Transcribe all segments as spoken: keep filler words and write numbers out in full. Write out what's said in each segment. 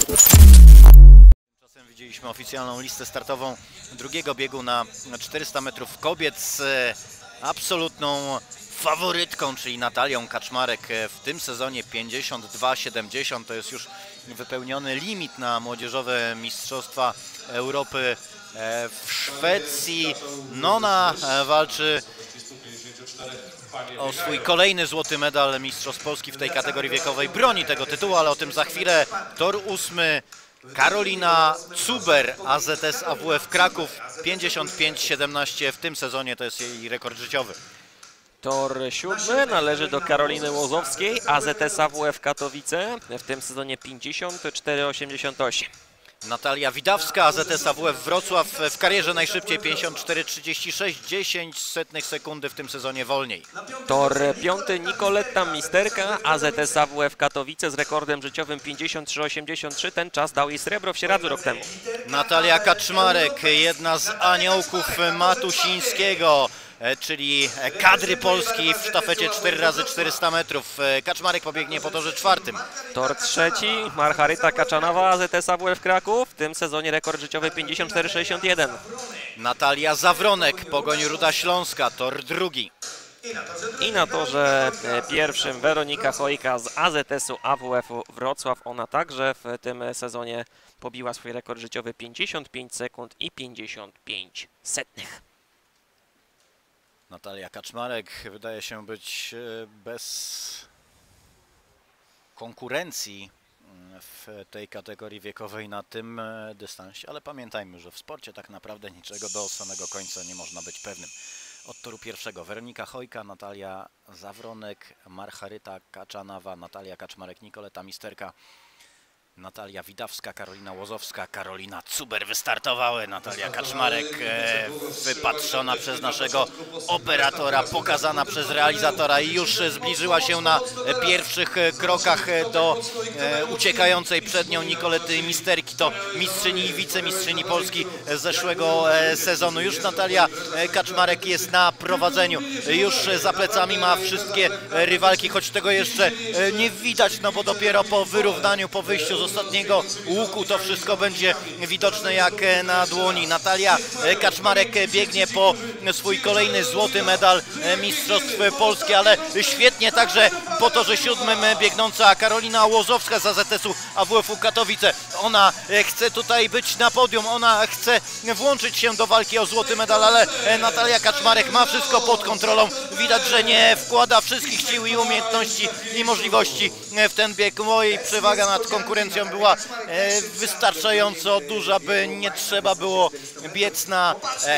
Tymczasem widzieliśmy oficjalną listę startową drugiego biegu na czterysta metrów kobiet z absolutną faworytką, czyli Natalią Kaczmarek. W tym sezonie pięćdziesiąt dwa siedemdziesiąt to jest już wypełniony limit na młodzieżowe Mistrzostwa Europy w Szwecji. Nona walczy o swój kolejny złoty medal Mistrzostw Polski w tej kategorii wiekowej. Broni tego tytułu, ale o tym za chwilę. Tor ósmy. Karolina Cuber, A Z S A W F Kraków, pięćdziesiąt pięć siedemnaście w tym sezonie, to jest jej rekord życiowy. Tor siódmy należy do Karoliny Łozowskiej, A Z S A W F Katowice, w tym sezonie pięćdziesiąt cztery osiemdziesiąt osiem. Natalia Widawska, A Z S A W F Wrocław, w karierze najszybciej pięćdziesiąt cztery trzydzieści sześć, dziesięć setnych sekundy w tym sezonie wolniej. Tor piąty Nicoletta Misterka, A Z S A W F Katowice z rekordem życiowym pięćdziesiąt trzy osiemdziesiąt trzy, ten czas dał jej srebro w Sieradzu rok temu. Natalia Kaczmarek, jedna z aniołków Matusińskiego, czyli kadry Polski w sztafecie cztery razy czterysta metrów. Kaczmarek pobiegnie po torze czwartym. Tor trzeci Marcharyta Kaczanowa, A Z S A W F Kraków, w tym sezonie rekord życiowy pięćdziesiąt cztery sześćdziesiąt jeden. Natalia Zawronek, Pogoń Ruda Śląska, tor drugi. I na torze pierwszym Weronika Chojka z A Z S-u A W F-u Wrocław. Ona także w tym sezonie pobiła swój rekord życiowy pięćdziesiąt pięć sekund i pięćdziesiąt pięć setnych. Natalia Kaczmarek wydaje się być bez konkurencji w tej kategorii wiekowej na tym dystansie, ale pamiętajmy, że w sporcie tak naprawdę niczego do samego końca nie można być pewnym. Od toru pierwszego Weronika Chojka, Natalia Zawronek, Marcharyta Kaczanowa, Natalia Kaczmarek, Nicoletta Misterka, Natalia Widawska, Karolina Łozowska, Karolina Cuber wystartowały. Natalia Kaczmarek e, wypatrzona przez naszego operatora, pokazana przez realizatora i już zbliżyła się na pierwszych krokach do e, uciekającej przed nią Nicoletty Misterki. To mistrzyni i wicemistrzyni Polski z zeszłego e, sezonu. Już Natalia Kaczmarek jest na prowadzeniu. Już za plecami ma wszystkie rywalki, choć tego jeszcze nie widać, no bo dopiero po wyrównaniu, po wyjściu z ostatniego łuku to wszystko będzie widoczne jak na dłoni. Natalia Kaczmarek biegnie po swój kolejny złoty medal Mistrzostw Polski, ale świetnie także po torze siódmym biegnąca Karolina Łozowska z A Z S-u A W F-u Katowice. Ona chce tutaj być na podium, ona chce włączyć się do walki o złoty medal, ale Natalia Kaczmarek ma wszystko pod kontrolą. Widać, że nie wkłada wszystkich sił i umiejętności i możliwości w ten bieg. Mojej przewaga nad konkurencją była wystarczająco duża, by nie trzeba było biec na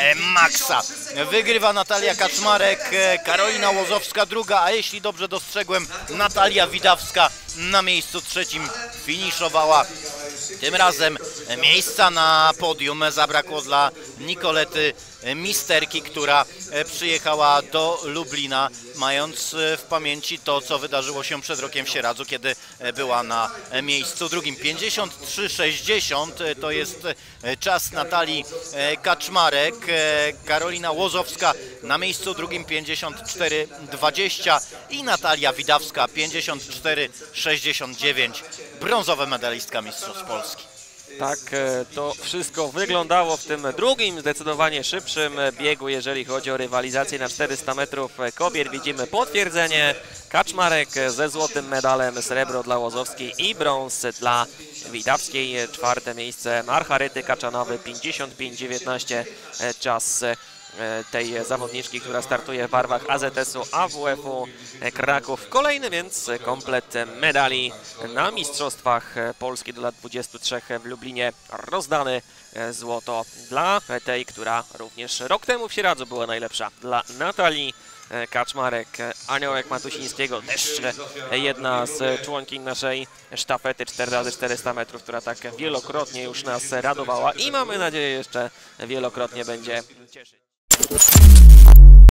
maksa. Wygrywa Natalia Kaczmarek, Karolina Łozowska druga, a jeśli dobrze dostrzegłem, Natalia Widawska na miejscu trzecim finiszowała. Tym razem miejsca na podium zabrakło dla Nicoletty Misterki, która przyjechała do Lublina, mając w pamięci to, co wydarzyło się przed rokiem w Sieradzu, kiedy była na miejscu drugim. pięćdziesiąt trzy sześćdziesiąt to jest czas Natalii Kaczmarek. Karolina Łozowska na miejscu drugim pięćdziesiąt cztery dwadzieścia i Natalia Widawska pięćdziesiąt cztery sześćdziesiąt dziewięć, brązowa medalistka Mistrzostw Polski. Tak to wszystko wyglądało w tym drugim, zdecydowanie szybszym biegu, jeżeli chodzi o rywalizację na czterysta metrów kobiet. Widzimy potwierdzenie. Kaczmarek ze złotym medalem, srebro dla Łozowskiej i brąz dla Widawskiej. Czwarte miejsce Marcharyty Kaczanowej, pięćdziesiąt pięć dziewiętnaście czas tej zawodniczki, która startuje w barwach A Z S-u A W F-u Kraków. Kolejny więc komplet medali na Mistrzostwach Polski do lat dwudziestu trzech w Lublinie rozdany. Złoto dla tej, która również rok temu w Sieradzu była najlepsza, dla Natalii Kaczmarek. Aniołek Matusińskiego, też jedna z członkiń naszej sztafety cztery razy czterysta metrów, która tak wielokrotnie już nas radowała i mamy nadzieję jeszcze wielokrotnie będzie cieszyć.